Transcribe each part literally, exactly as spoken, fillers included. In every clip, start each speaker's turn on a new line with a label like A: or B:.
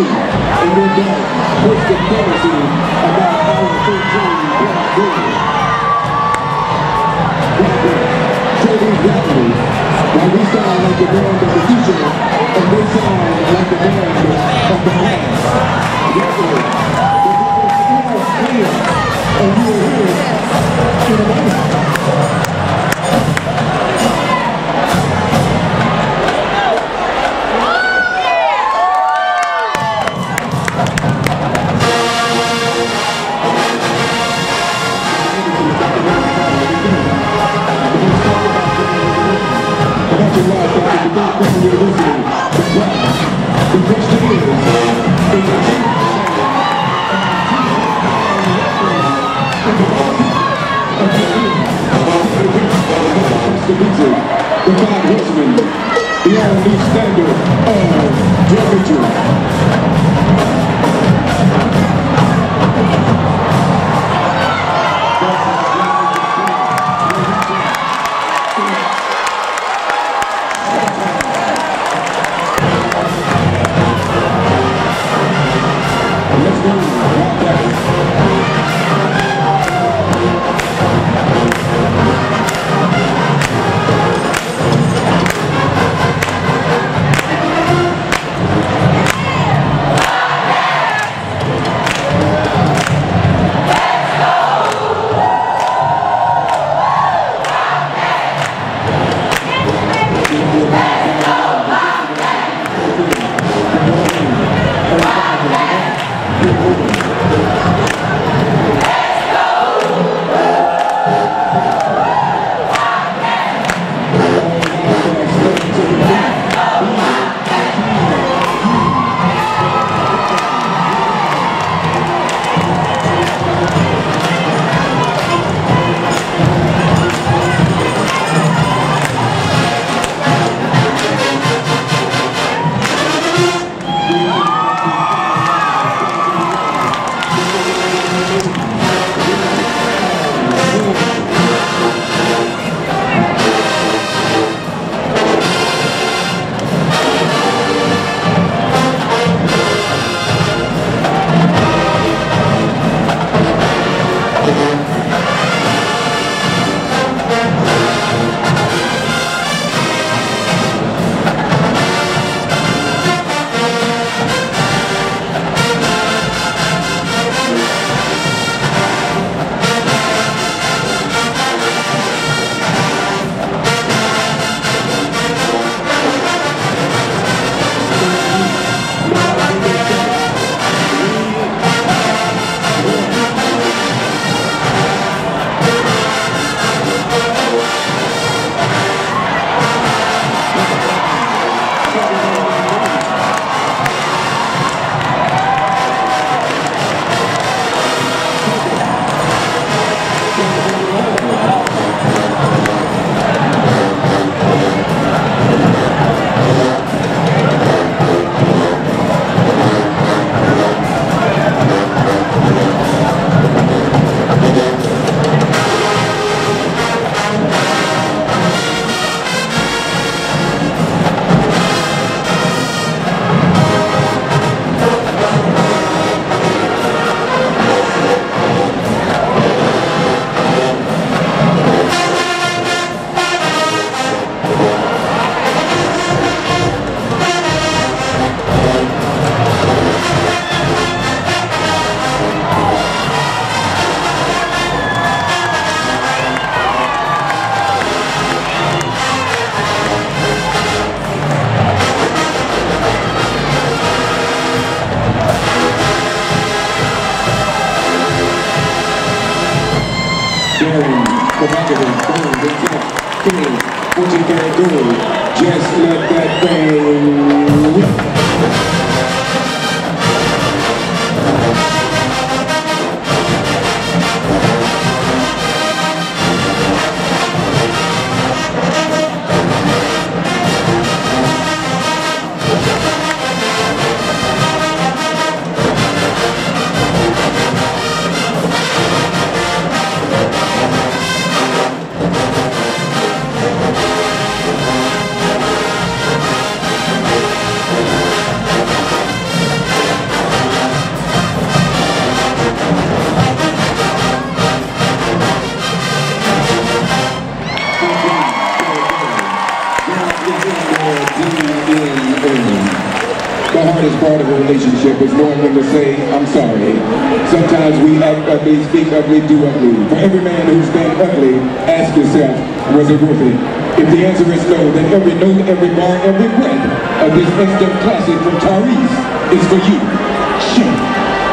A: you and your dad puts the fantasy about our thirteen black girls. Show these rappers while we sound like the band of the future and they sound like the band of the past. Rappers, the people still here and you are here in a moment. The five horsemen, the all-new standard of geometry.
B: What you gotta do, just let that thing rip. hardest part of a relationship is knowing when to say, I'm sorry. Sometimes we act ugly, speak ugly, do ugly. For every man who's been ugly, ask yourself, was it worth it? If the answer is no, then every note, every bar, every breath of this instant classic from Tyrese is for you. Shame.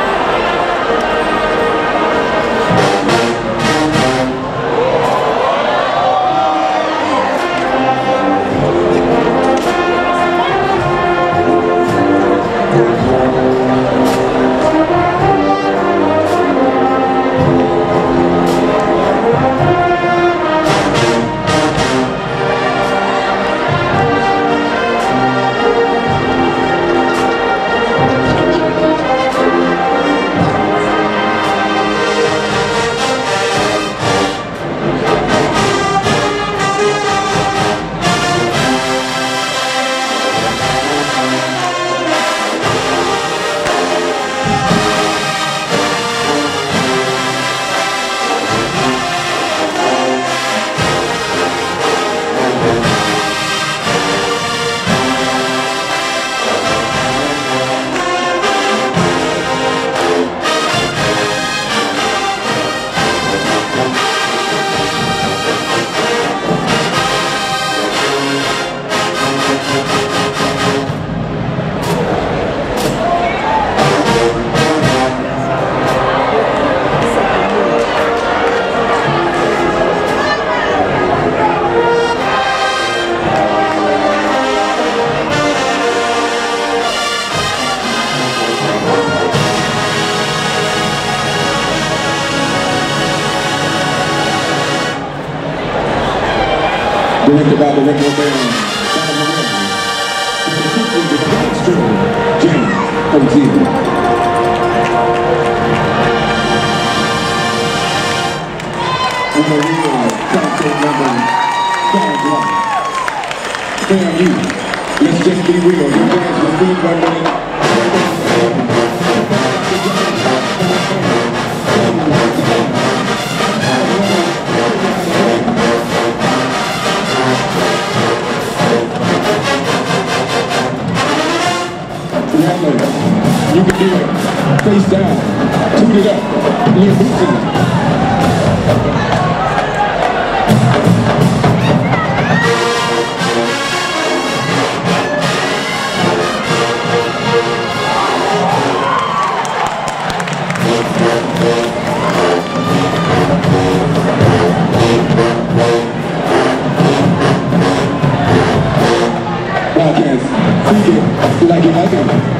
B: Directed by the regular band, James O'Teal. And the real concert number, God's Life. Fam, you, let's just be real. Your dance was being one minute. You can do it. Face down. Toot it up. Little bootsy. Podcast. Freak it like you like it.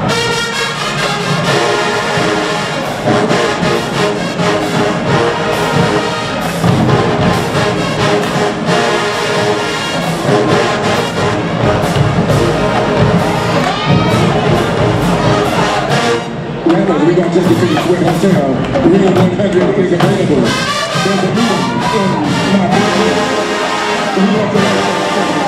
B: We're going to take you to the Square Hotel. Real one hundred is available. There's a meeting in my business. We want to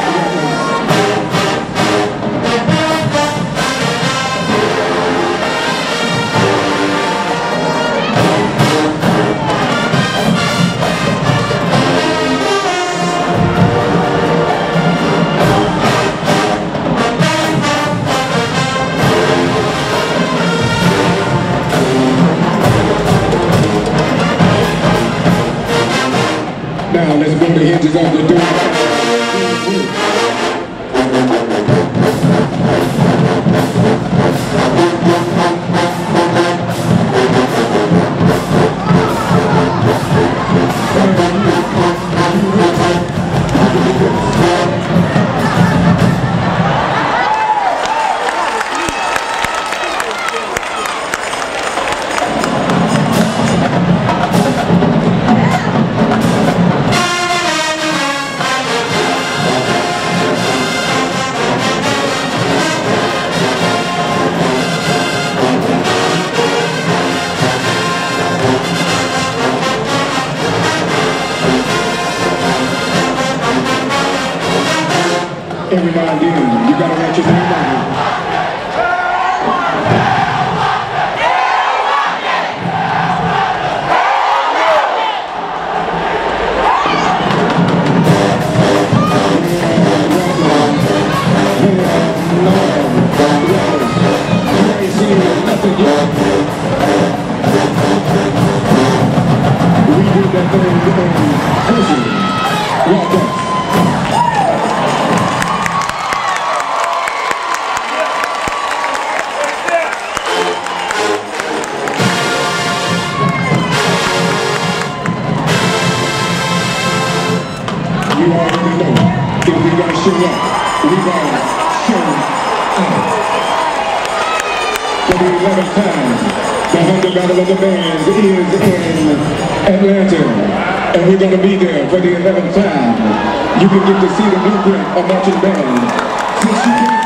B: Now let's bring the hinges off the door. Every now and then, you gotta write your name down. Lord, You already know. If we gonna show up, we gonna show out. For the eleventh time, the Hundred Battle of the Bands is in Atlanta. And we're gonna be there for the eleventh time. You can get to see the blueprint of marching band. Since you can